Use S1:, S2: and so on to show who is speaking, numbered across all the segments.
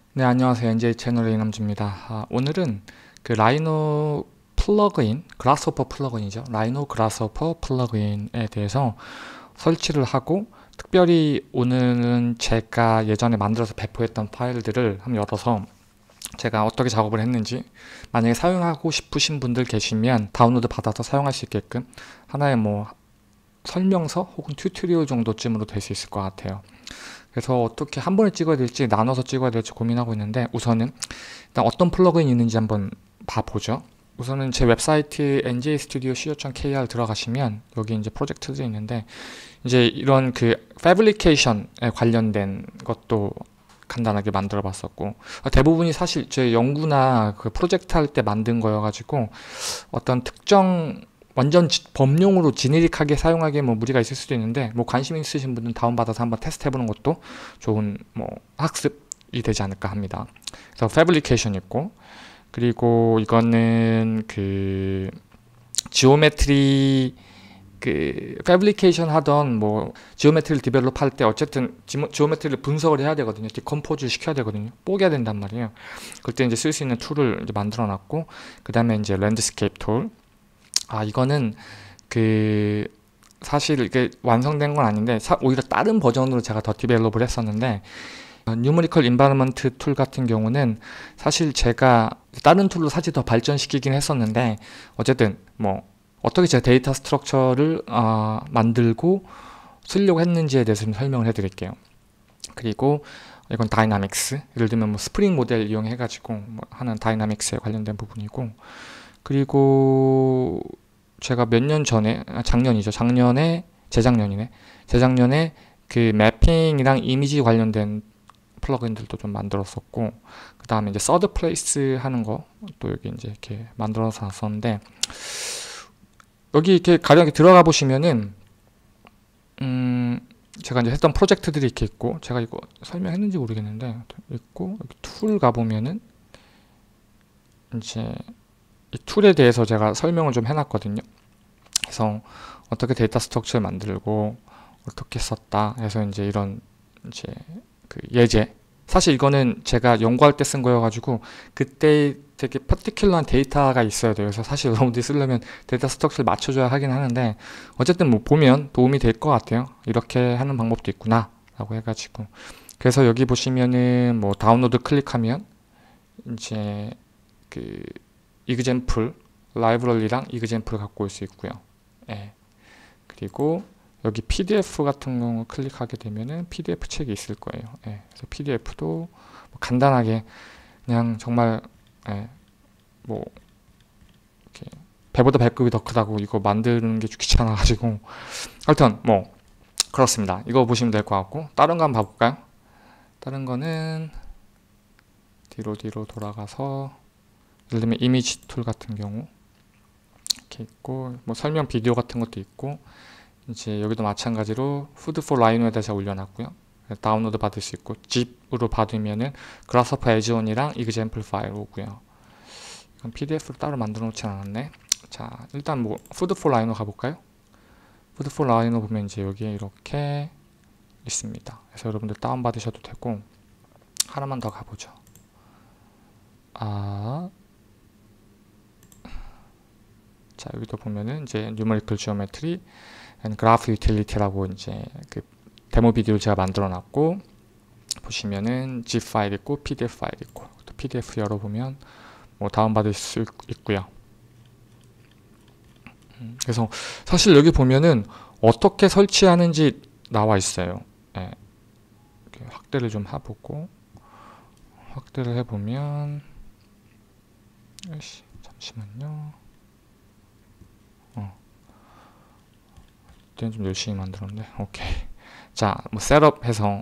S1: 네, 안녕하세요. NJ 채널의 이남주입니다. 오늘은 그 라이노 플러그인, 그라스호퍼 플러그인이죠. 라이노 그라스호퍼 플러그인에 대해서 설치를 하고, 특별히 오늘은 제가 예전에 만들어서 배포했던 파일들을 한번 열어서 제가 어떻게 작업을 했는지, 만약에 사용하고 싶으신 분들 계시면 다운로드 받아서 사용할 수 있게끔 하나의 설명서 혹은 튜토리얼 정도쯤으로 될 수 있을 것 같아요. 그래서 어떻게 한 번에 찍어야 될지 나눠서 찍어야 될지 고민하고 있는데, 우선은 일단 어떤 플러그인이 있는지 한번 봐보죠. 우선은 제 웹사이트 njstudio.co.kr 들어가시면 여기 이제 프로젝트들이 있는데, 이제 이런 그 패브리케이션에 관련된 것도 간단하게 만들어 봤었고, 대부분이 사실 제 연구나 그 프로젝트 할 때 만든 거여가지고 어떤 특정 완전 범용으로 지네릭하게 사용하기에 무리가 있을 수도 있는데, 관심 있으신 분은 다운받아서 한번 테스트 해보는 것도 좋은 학습이 되지 않을까 합니다. 그래서 패브리케이션 있고, 그리고 이거는 그 지오메트리, 그 패브리케이션 하던 지오메트리를 디벨롭 할 때 어쨌든 지오메트리를 분석을 해야 되거든요. 디컴포즈를 시켜야 되거든요. 뽀개야 된단 말이에요. 그때 이제 쓸 수 있는 툴을 이제 만들어 놨고, 그 다음에 이제 랜드스케이프 툴. 이거는 그 사실 이게 완성된 건 아닌데, 오히려 다른 버전으로 제가 더 디벨롭을 했었는데, 뉴머리컬 인바이러먼트 툴 같은 경우는 사실 제가 다른 툴로 사실 더 발전시키긴 했었는데, 어쨌든 어떻게 제가 데이터 스트럭처를 만들고 쓰려고 했는지에 대해서 좀 설명을 해드릴게요. 그리고 이건 다이나믹스, 예를 들면 스프링 모델 이용해 가지고 하는 다이나믹스에 관련된 부분이고, 그리고 제가 몇 년 전에, 재작년에 그 매핑이랑 이미지 관련된 플러그인들도 좀 만들었었고, 그 다음에 이제 서드 플레이스 하는 거 또 여기 이제 이렇게 만들어서 놨었는데, 여기 이렇게 가령 들어가 보시면은 제가 이제 했던 프로젝트들이 이렇게 있고, 제가 이거 설명했는지 모르겠는데 있고, 여기 툴 가보면은 이제 이 툴에 대해서 제가 설명을 좀 해놨거든요. 그래서 어떻게 데이터 스트럭처를 만들고 어떻게 썼다 해서 이제 이런 이제 그 예제, 사실 이거는 제가 연구할 때 쓴 거여가지고 그때 되게 퍼티큘러한 데이터가 있어야 돼요. 그래서 사실 여러분들이 쓰려면 데이터 스트럭처를 맞춰줘야 하긴 하는데, 어쨌든 보면 도움이 될 것 같아요. 이렇게 하는 방법도 있구나 라고 해가지고. 그래서 여기 보시면은 다운로드 클릭하면 이제 그 이그젠플 라이브러리랑 이그젠플을 갖고 올 수 있고요. 예. 그리고 여기 PDF 같은 경우 클릭하게 되면은 PDF 책이 있을 거예요. 예. 그래서 PDF도 간단하게 그냥 정말 이렇게 배보다 배꼽이 더 크다고 이거 만드는 게 귀찮아가지고, 하여튼 그렇습니다. 이거 보시면 될 것 같고, 다른 거 한번 봐볼까요? 다른 거는 뒤로 돌아가서, 예를 들면 이미지 툴 같은 경우 이렇게 있고, 설명 비디오 같은 것도 있고, 이제 여기도 마찬가지로 푸드 포 라이노에다 제가 올려놨고요. 다운로드 받을 수 있고, zip으로 받으면은 그라스호퍼 에즈온이랑 이그젠플 파일 오고요. 이건 PDF로 따로 만들어 놓지 않았네. 자, 일단 푸드 포 라이노 가볼까요? 푸드 포 라이노 보면 이제 여기에 이렇게 있습니다. 그래서 여러분들 다운 받으셔도 되고, 하나만 더 가보죠. 자, 여기도 보면은 이제 뉴머리컬 지오메트리 앤 그래프 유틸리티라고 이제 그 데모 비디오를 제가 만들어 놨고, 보시면은 zip 파일 있고 pdf 파일 있고, 또 pdf 열어보면 다운받을 수 있고요. 그래서 사실 여기 보면은 어떻게 설치하는지 나와 있어요. 예. 확대를 좀 해보고, 확대를 해보면, 잠시만요. 이때는 좀 열심히 만들었네. 오케이. 자, 셋업해서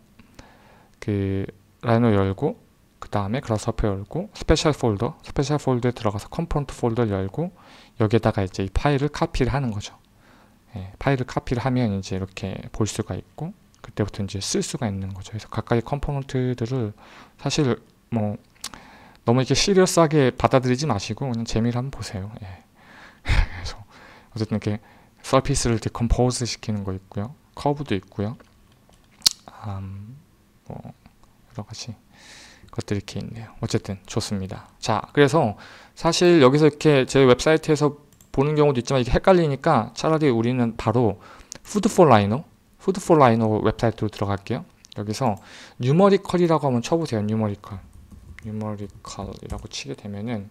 S1: 그 라이노 열고, 그 다음에 그라스호퍼 열고, 스페셜 폴더에 들어가서 컴포넌트 폴더를 열고, 여기에다가 이제 이 파일을 카피를 하는 거죠. 예, 파일을 카피를 하면 이제 이렇게 볼 수가 있고, 그때부터 이제 쓸 수가 있는 거죠. 그래서 각각의 컴포넌트들을 사실 너무 이렇게 시리어스하게 받아들이지 마시고 그냥 재미를 한번 보세요. 예. 그래서 어쨌든 이렇게 서피스를 디컴포즈 시키는 거 있고요, 커브도 있고요, 여러 가지 것들이 이렇게 있네요. 어쨌든 좋습니다. 자, 그래서 사실 여기서 이렇게 제 웹사이트에서 보는 경우도 있지만 이게 헷갈리니까 차라리 우리는 바로 푸드4라이노 웹사이트로 들어갈게요. 여기서 뉴머리컬이라고 한번 쳐보세요. 뉴머리컬이라고 치게 되면은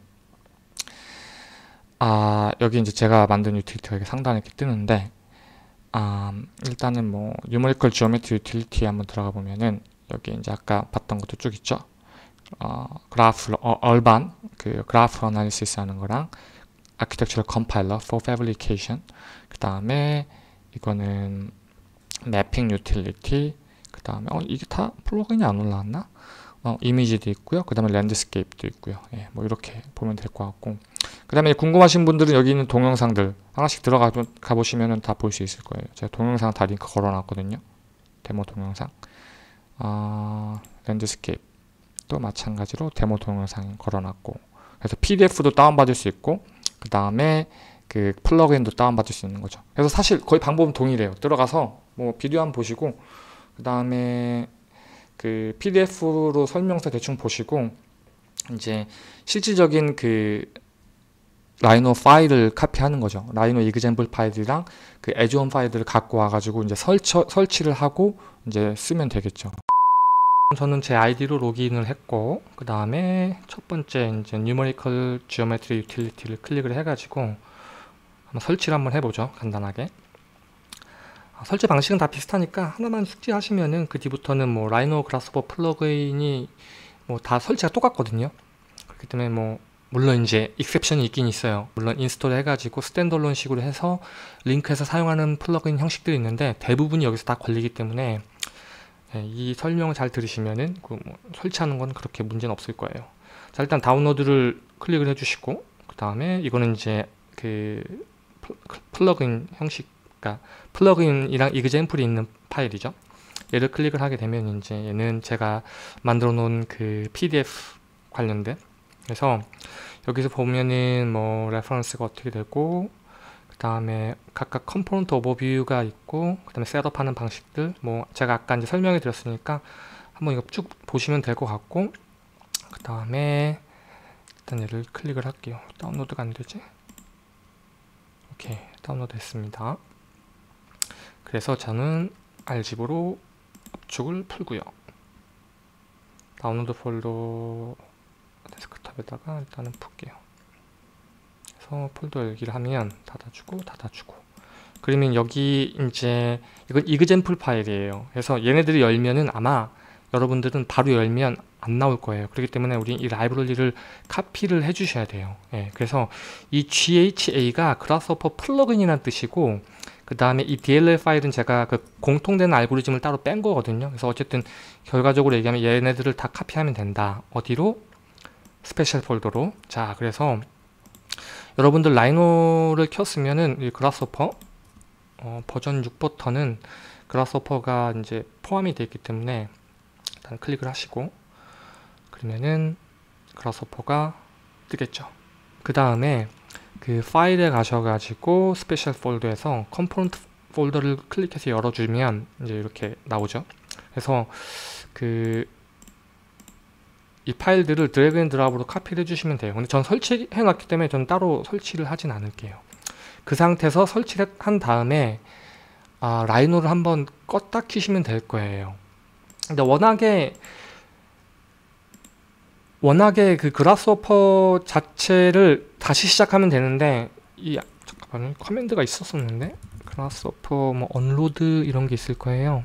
S1: 여기 이제 제가 만든 유틸리티가 이렇게 상단에 이렇게 뜨는데 일단은 뭐 뉴머리컬 지오메트리 유틸리티에 한번 들어가 보면은 여기 이제 아까 봤던 것도 쭉 있죠. 그래프 얼반 그 그래프 어나리시스 하는 거랑 아키텍처럴 컴파일러 for fabrication, 그 다음에 이거는 매핑 유틸리티, 그 다음에 이게 다 플러그인이 안 올라왔나? 이미지도 있고요. 그 다음에 랜드스케이프도 있고요. 예, 뭐 이렇게 보면 될 것 같고, 그 다음에 궁금하신 분들은 여기 있는 동영상들 하나씩 들어가 보시면 다 볼 수 있을 거예요. 제가 동영상 다 링크 걸어놨거든요. 데모 동영상. 랜드스케이프도 마찬가지로 데모 동영상 걸어놨고, 그래서 PDF도 다운받을 수 있고, 그 다음에 그 플러그인도 다운받을 수 있는 거죠. 그래서 사실 거의 방법은 동일해요. 들어가서 뭐 비디오 한번 보시고, 그 다음에 그 PDF로 설명서 대충 보시고, 이제 실질적인 그 라이노 파일을 카피하는 거죠. 라이노 이그젬플 파일이랑 그 에즈온 파일들을 갖고 와가지고 이제 설치를 하고 이제 쓰면 되겠죠. 저는 제 아이디로 로그인을 했고, 그 다음에 첫 번째 이제 뉴머리컬 지오메트리 유틸리티를 클릭을 해가지고 한번 설치를 한번 해보죠. 간단하게. 설치 방식은 다 비슷하니까 하나만 숙지하시면은 그 뒤부터는 뭐 라이노 그라스호퍼 플러그인이 뭐 다 설치가 똑같거든요. 그렇기 때문에 뭐 물론 이제 익셉션이 있긴 있어요. 물론 인스톨 해가지고 스탠드얼론 식으로 해서 링크해서 사용하는 플러그인 형식들이 있는데 대부분이 여기서 다 걸리기 때문에 이 설명을 잘 들으시면은 뭐 설치하는 건 그렇게 문제는 없을 거예요. 자, 일단 다운로드를 클릭을 해주시고, 그 다음에 이거는 이제 그 플러그인 형식, 그러니까 플러그인이랑 이그젬플이 있는 파일이죠. 얘를 클릭을 하게 되면 이제 얘는 제가 만들어 놓은 그 PDF 관련된, 그래서 여기서 보면은 뭐 레퍼런스가 어떻게 되고, 그 다음에 각각 컴포넌트 오버뷰가 있고, 그 다음에 셋업하는 방식들, 뭐 제가 아까 이제 설명해 드렸으니까 한번 이거 쭉 보시면 될 것 같고, 그 다음에 일단 얘를 클릭을 할게요. 다운로드가 안 되지? 오케이, 다운로드 했습니다. 그래서 저는 R집으로 압축을 풀고요. 다운로드 폴더 데스크탑에다가 일단은 풀게요. 그래서 폴더 열기를 하면 닫아주고 그러면 여기 이제 이건 이그젬플 파일이에요. 그래서 얘네들이 열면은 아마 여러분들은 바로 열면 안 나올 거예요. 그렇기 때문에 우리 이 라이브러리를 카피를 해 주셔야 돼요. 예, 그래서 이 GHA가 그라스호퍼 플러그인이라는 뜻이고, 그 다음에 이 DLL 파일은 제가 그 공통된 알고리즘을 따로 뺀 거거든요. 그래서 어쨌든 결과적으로 얘기하면 얘네들을 다 카피하면 된다. 어디로? 스페셜 폴더로. 자, 그래서 여러분들 라이노를 켰으면은 이 그라스호퍼 버전 6버터는 그라스호퍼가 이제 포함이 되어 있기 때문에 일단 클릭을 하시고, 그러면은 그라스호퍼가 뜨겠죠. 그 다음에 그 파일에 가셔가지고 스페셜 폴더에서 컴포넌트 폴더를 클릭해서 열어주면 이제 이렇게 나오죠. 그래서 그 이 파일들을 드래그 앤 드랍으로 카피를 해주시면 돼요. 근데 전 설치해 놨기 때문에 전 따로 설치를 하진 않을게요. 그 상태에서 설치를 한 다음에 라이노를 한번 껐다 키시면 될 거예요. 근데 워낙에 그 그라스호퍼 자체를 다시 시작하면 되는데, 잠깐만요, 커맨드가 있었었는데 그라스호퍼 뭐 언로드 이런 게 있을 거예요.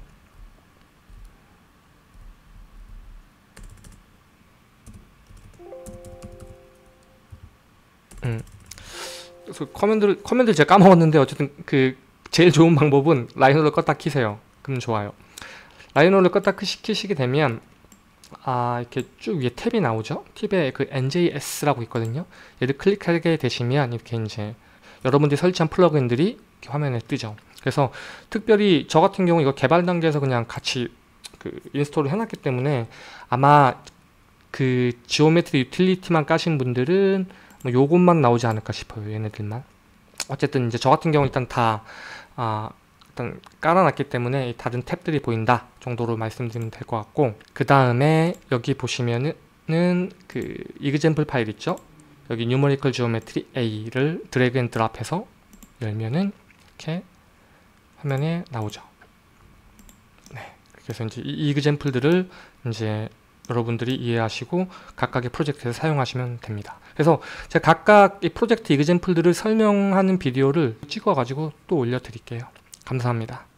S1: 그래서 커맨드를 제가 까먹었는데, 어쨌든 그 제일 좋은 방법은 라이노를 껐다 키세요. 그럼 좋아요. 라이노를 껐다 키시게 되면 이렇게 쭉 위에 탭이 나오죠. 탭에 그 NJS라고 있거든요. 얘를 클릭하게 되시면 이렇게 이제 여러분들이 설치한 플러그인들이 이렇게 화면에 뜨죠. 그래서 특별히 저 같은 경우 이거 개발 단계에서 그냥 같이 그 인스톨을 해놨기 때문에 아마 그 지오메트리 유틸리티만 까신 분들은 뭐 요것만 나오지 않을까 싶어요. 얘네들만. 어쨌든 이제 저 같은 경우 일단 다 일단 깔아놨기 때문에 다른 탭들이 보인다 정도로 말씀드리면 될 것 같고, 그 다음에 여기 보시면은 그 example 파일 있죠? 여기 numerical geometry A를 드래그 앤 드랍해서 열면은 이렇게 화면에 나오죠. 네. 그래서 이제 이 example들을 이제 여러분들이 이해하시고 각각의 프로젝트에서 사용하시면 됩니다. 그래서 제가 각각 이 프로젝트 example들을 설명하는 비디오를 찍어 가지고 또 올려 드릴게요. 감사합니다.